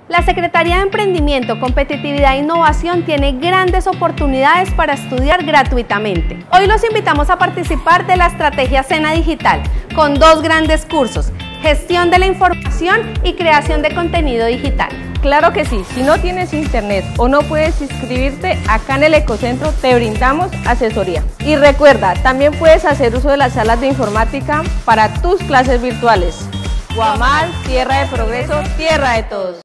La Secretaría de Emprendimiento, Competitividad e Innovación tiene grandes oportunidades para estudiar gratuitamente. Hoy los invitamos a participar de la Estrategia SENA Digital con dos grandes cursos: Gestión de la Información y Creación de Contenido Digital. Claro que sí, si no tienes internet o no puedes inscribirte, acá en el Ecocentro te brindamos asesoría. Y recuerda, también puedes hacer uso de las salas de informática para tus clases virtuales. Guamal, tierra de progreso, tierra de todos.